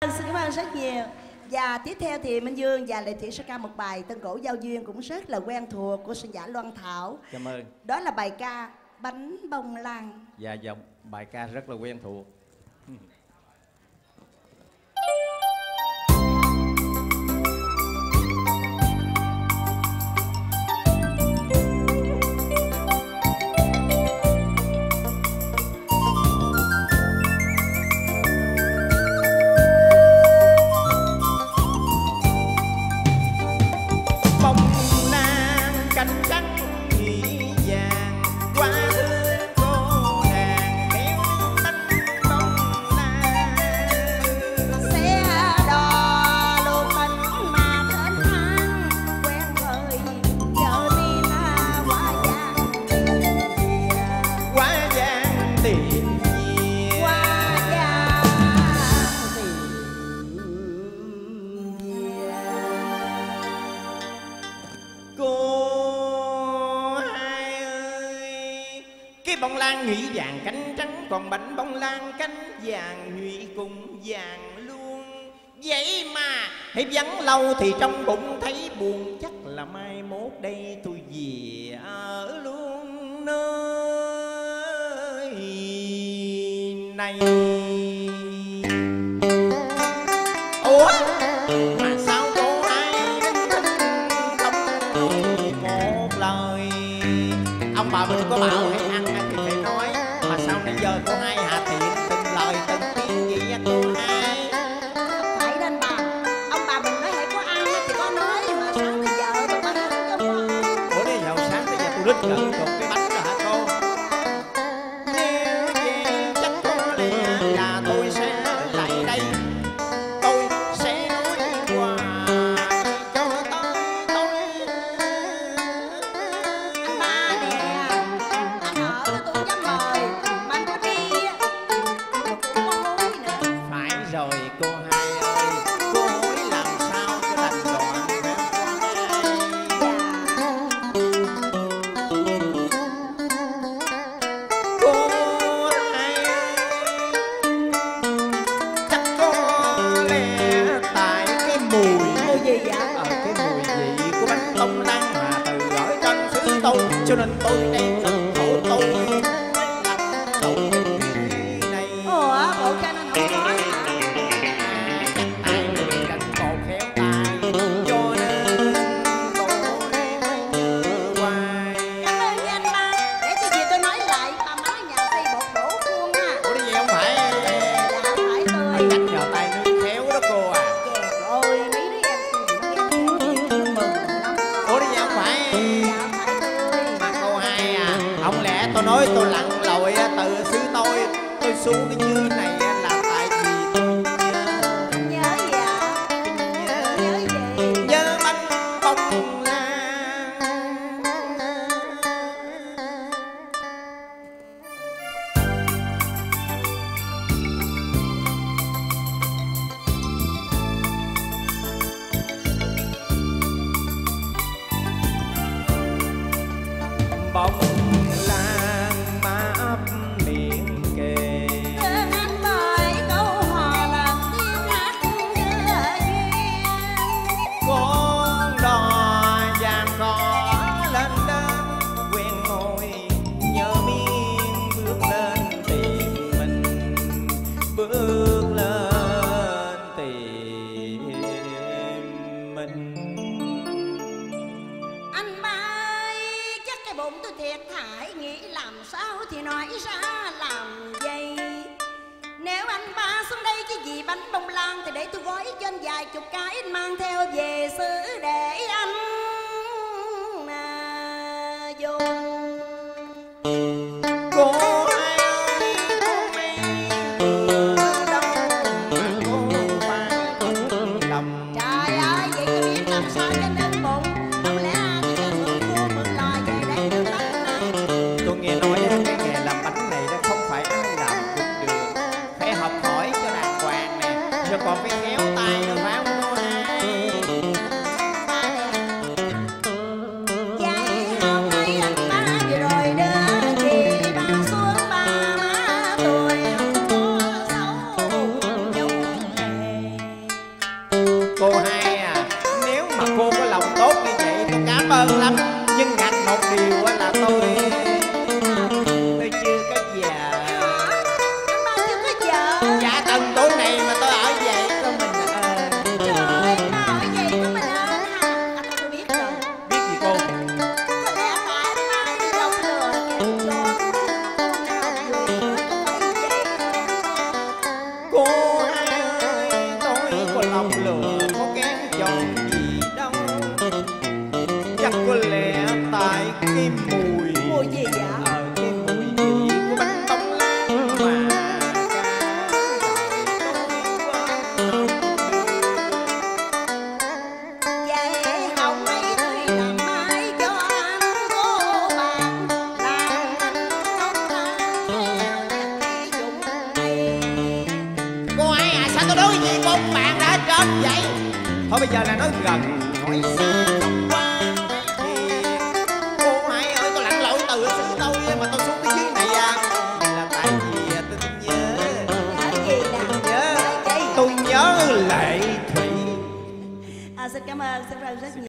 Xin cảm ơn rất nhiều. Và tiếp theo thì Minh Dương và Lệ Thủy sẽ ca một bài tân cổ giao duyên cũng rất là quen thuộc của sinh giả Loan Thảo. Cảm ơn. Đó là bài ca Bánh Bông Lan. Dạ, dòng bài ca rất là quen thuộc. Bông lan nhụy vàng cánh trắng, còn bánh bông lan cánh vàng nhụy cùng vàng luôn. Vậy mà hãy vắng lâu thì trong bụng thấy buồn, chắc là mai mốt đây tôi về ở luôn nơi này. Ủa mà sao cô hai không một lời? Ông bà mình có bảo hãy ăn thì phải nói, mà sao nãy giờ cô hai hạ tiện từng lời từng tiếng gì á cô hai? Phải nên bà, ông bà mình nói hãy có ăn thì có nói, mà sáng tới giờ tôi có ăn không à. Ủa đi giờ sáng tới giờ tôi đứt gần cục cái bánh rồi hả cô? Nếu về chắc có lẽ là tôi sẽ lại đây, tôi sẽ nói quà cho tới tôi. Anh ba nè, anh ở tôi dám mời, mà anh có đi tôi cũng có hối nữa. Phải rồi cô hai ơi, cô hối làm sao cho lành gọn phải không cô hai? Cô hai chắc có lẽ tại cái mùi gì vậy? cái mùi vị của bánh bông lan mà từ ở trên xứ tôi, cho nên tôi đang cực khổ tôi làm tội này. Ủa, bộ ca nên không nói hả? Ai người đánh cột khéo tay, cho nên tôi mới nhớ hoài. Cảm ơn nha anh ba, để tôi về tôi nói lại bà má nhà xây bột đổ khuôn ha. Ủa đi vậy không phải? Dạ phải tôi. Chắc nhờ tay nước khéo đó cô à. Trời ơi, mấy đứa em tôi mừng lắm. Ủa đi vậy không phải? Dạ phải tôi. Mà cô hai à, không lẽ tôi nói tôi lặn lội từ xứ tôi xuống cái dưới này là tại vì tôi Nhớ gì ạ? Nhớ gì? nhớ bánh bông lan. Bông lan má ấp miệng kề, Thương anh bởi câu hò làm tiếng hát đưa duyên. con đò vàng cỏ lên đến quen ngồi nhớ miên bước lên tìm mình, bước lên tìm mình. Anh ba ơi, chắc cái bụng tôi thiệt thải, nghĩ làm sao thì nói ra làm vậy. Nếu anh ba xuống đây cái gì bánh bông lan thì để tôi gói cho anh vài chục cái, anh mang theo về xứ để anh dùng. Cô hai ơi, cô mấy vừa đâu mà cô phải đầm. Trời ơi, vậy tôi biết làm sao cho nên bụng. Không lẽ tôi cho mượn cua mượn lò về đây được bánh này. Tôi nghe nói cái nghề làm bánh này đó không phải ai làm cũng được, phải học hỏi cho đàng hoàng nè, rồi còn phải khéo tay nữa phải không cô hai? Vậy hôm nay anh ba vừa rồi đưa chị ba xuống ba má tôi có xấu giống thề. Cô hai à, nếu mà cô có lòng tốt như vậy tôi cảm ơn lắm. Nhưng ngặt một điều á là tôi chưa có vợ. Anh ba chưa có vợ. Dạ tầng tối này mà tôi ở vậy có mình Trời ơi, ba ở vậy có mình ơn ha. Tôi biết rồi. biết gì cô? Có lẽ tại ba đi lọc lừa kẻ cho cô nào người phải vậy. Cô hai ơi, tôi có lòng lừa có kém chọn gì đâu. Chắc có lẽ tại cái mùi Mùi gì vậy? cái mùi vị của bánh bông lan mà Vậy hồng ấy tôi làm mai cho anh cô bạn. Làm anh không làm theo nét dụng này. cô hai à, sao tôi đối với con bạn đã hết trơn vậy? Thôi bây giờ là nói gần hỏi xa không qua thì cô hai ơi, tôi lặn lội từ ở xứ tôi mà tôi xuống tới dưới này à. Là tại vì tôi nhớ Nhớ gì nè? tôi nhớ Lệ Thủy. Xin cảm ơn rất nhiều.